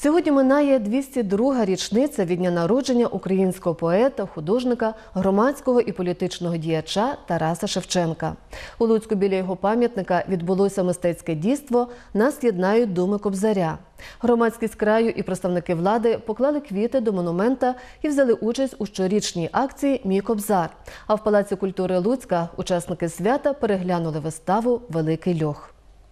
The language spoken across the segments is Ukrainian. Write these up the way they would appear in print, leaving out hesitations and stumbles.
Сьогодні минає 202-га річниця від дня народження українського поета, художника, громадського і політичного діяча Тараса Шевченка. У Луцьку біля його пам'ятника відбулося мистецьке дійство «Нас єднають думи Кобзаря». Громадськість краю і представники влади поклали квіти до монумента і взяли участь у щорічній акції «Мій Кобзар». А в Палаці культури Луцька учасники свята переглянули виставу «Великий льох».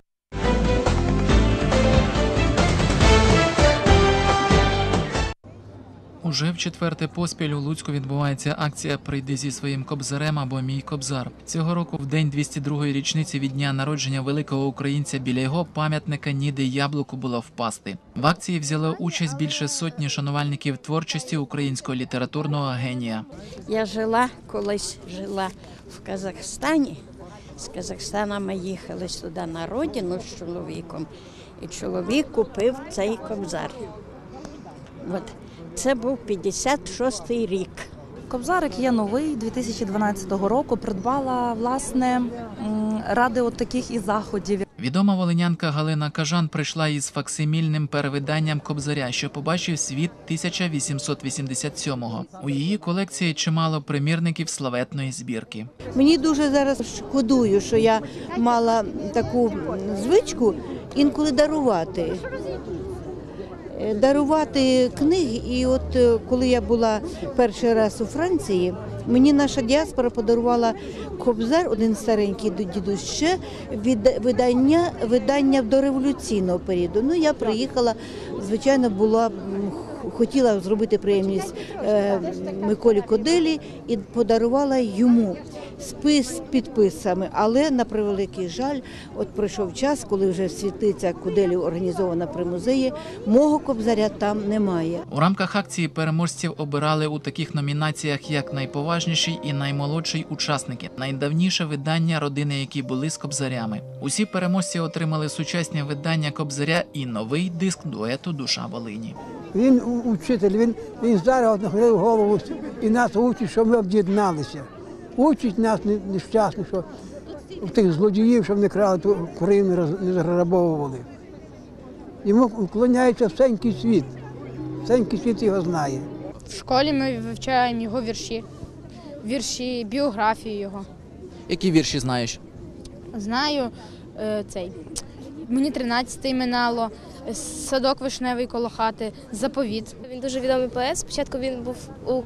Уже в четверте поспіль у Луцьку відбувається акція «Прийди зі своїм кобзарем» або «Мій Кобзар». Цього року, в день 202-ї річниці від дня народження великого українця, біля його пам'ятника ніде яблуку було впасти. В акції взяло участь більше сотні шанувальників творчості українського літературного генія. Я колись жила в Казахстані. З Казахстана ми їхали сюди на родину з чоловіком. І чоловік купив цей кобзар. Це був 56-й рік. Кобзарик є новий, 2012 року. Придбала, власне, ради от таких і заходів. Відома волинянка Галина Кажан прийшла із факсимільним перевиданням Кобзаря, що побачив світ 1887-го. У її колекції чимало примірників славетної збірки. Мені дуже зараз шкодую, що я мала таку звичку інколи дарувати книги. І от коли я була перший раз у Франції, мені наша діаспора подарувала кобзар, один старенький дідусь, ще видання дореволюційного періоду. Ну, я приїхала, звичайно, хотіла зробити приємність Миколі Коделі і подарувала йому спис з підписами. Але, на превеликий жаль, от пройшов час, коли вже світлиця Коделі організована при музеї, мого кобзаря там немає. У рамках акції переможців обирали у таких номінаціях, як найповажніший і наймолодший учасники, найдавніше видання, родини, які були з кобзарями. Усі переможці отримали сучасні видання кобзаря і новий диск дуету «Душа Волині». Він учитель, він зараз нахилив голову і нас учить, що ми об'єдналися. Учить нас нещасних, що тих злодіїв, щоб не крали, ту Україну не заграбовували. Йому вклоняється всенький світ. Всенький світ його знає. В школі ми вивчаємо його вірші, біографію його. Які вірші знаєш? Знаю «Мені 13 минало», «Садок вишневий коло хати», «Заповіт». Він дуже відомий поет. Спочатку він був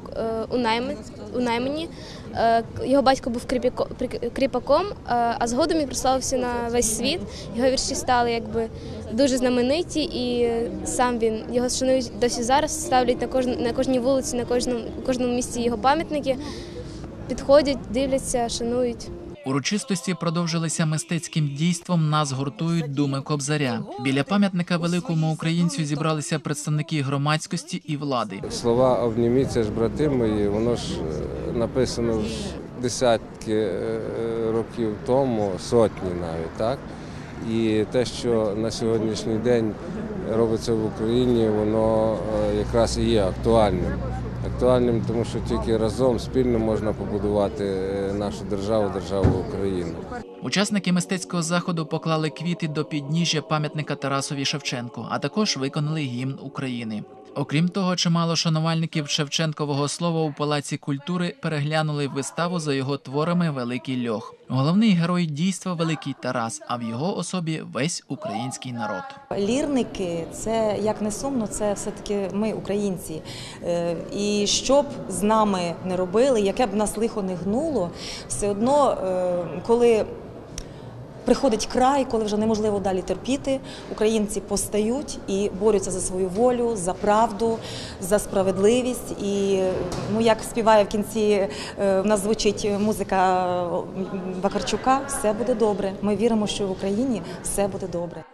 у наймані, його батько був кріпаком, а згодом він прославився на весь світ. Його вірші стали дуже знамениті, і сам його шанують досі зараз, ставлять на кожній вулиці, на кожному місці його пам'ятники, підходять, дивляться, шанують. Урочистості продовжилися мистецьким дійством «Нас гуртують думи Кобзаря». Біля пам'ятника великому українцю зібралися представники громадськості і влади. Слова «Обніміться ж, брати мої», воно ж написано десятки років тому, сотні навіть, так? І те, що на сьогоднішній день робиться в Україні, воно якраз і є актуальним. Актуальним, тому що тільки разом, спільно можна побудувати нашу державу, державу Україну. Учасники мистецького заходу поклали квіти до підніжжя пам'ятника Тарасові Шевченку, а також виконали гімн України. Окрім того, чимало шанувальників Шевченкового слова у Палаці культури переглянули виставу за його творами «Великий льох». Головний герой дійства – Великий Тарас, а в його особі весь український народ. Лірники – це, як не сумно, це все-таки ми, українці. І що б з нами не робили, яке б нас лихо не гнуло, все одно, коли приходить край, коли вже неможливо далі терпіти, українці постають і борються за свою волю, за правду, за справедливість. І, як співає в кінці, в нас звучить музика Вакарчука, все буде добре. Ми віримо, що в Україні все буде добре.